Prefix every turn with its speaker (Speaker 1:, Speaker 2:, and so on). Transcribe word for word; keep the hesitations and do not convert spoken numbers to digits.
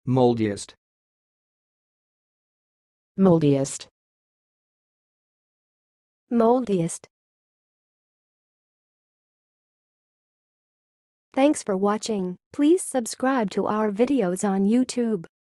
Speaker 1: moldiest,
Speaker 2: moldiest,
Speaker 3: moldiest. Thanks for watching. Please subscribe to our videos on YouTube.